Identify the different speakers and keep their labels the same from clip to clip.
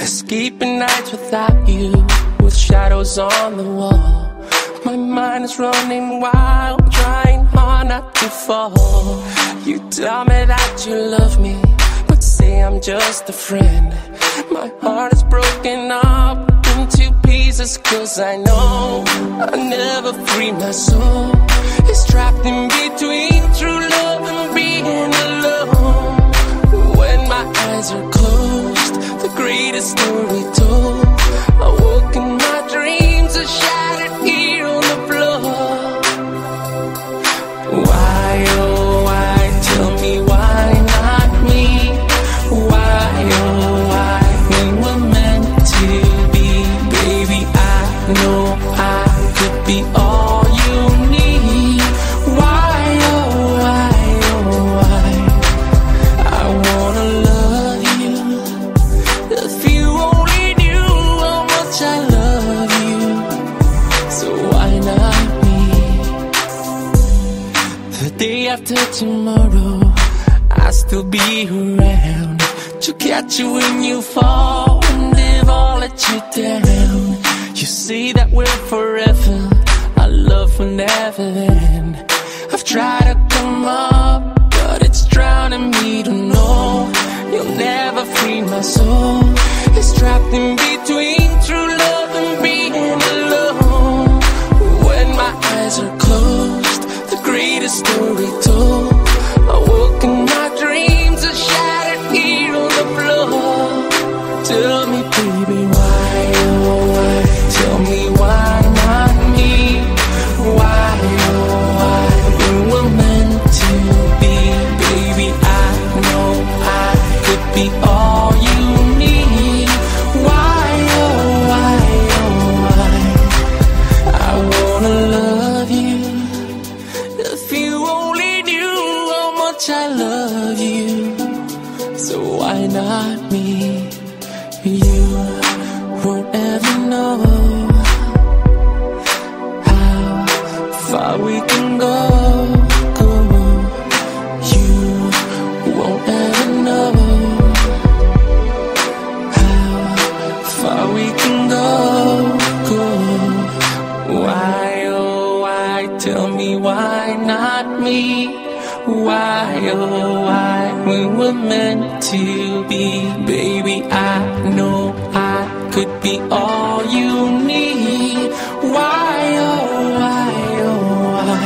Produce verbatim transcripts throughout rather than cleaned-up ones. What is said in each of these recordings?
Speaker 1: Escaping nights without you, with shadows on the wall. My mind is running wild, trying hard not to fall. You tell me that you love me, but say I'm just a friend. My heart is broken up into pieces, cause I know I never free my soul. It's trapped in between true love and being alone. When my eyes are closed, the greatest story told. I woke in my dreams, a shattered here on the floor. Why, oh why, tell me why not me? Why, oh why, we were meant to be. Baby, I know I could be all you need. Why, oh why, oh why, I wanna love you. If you only knew how much I love you, so why not me? The day after tomorrow, I'll still be around to catch you when you fall and live all let you down. You say that we're forever, our love will never end. I've tried to come up, but it's drowning me to know you'll never free my soul. It's trapped in between true love and being alone. When my eyes are closed, the greatest story told. I woke in my dreams, a shattered here on the floor. Tell me, baby, why, oh why, tell me why not me? Why, oh why, we were meant to be. Baby, I know I could be all you need. Why, oh why, oh why, I wanna love you. If you only knew how much I love you, so why not me? You won't ever know how far we can go, go. You won't ever know how far we can go, go. Why, oh why, tell me why not me? Why, oh why, we were meant to be. Baby, I know I could be all you need. Why, oh why, oh why,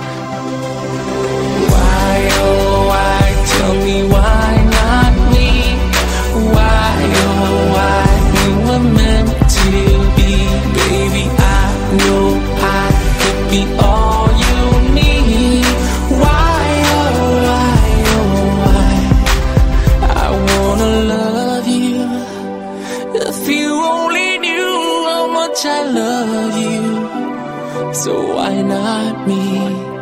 Speaker 1: why, oh why, tell me why not me? Why, oh why, we were meant to be. Baby, I know I could be all you need. Why, oh why, oh why, I wanna love you. If you only knew how much I love you, so why not me?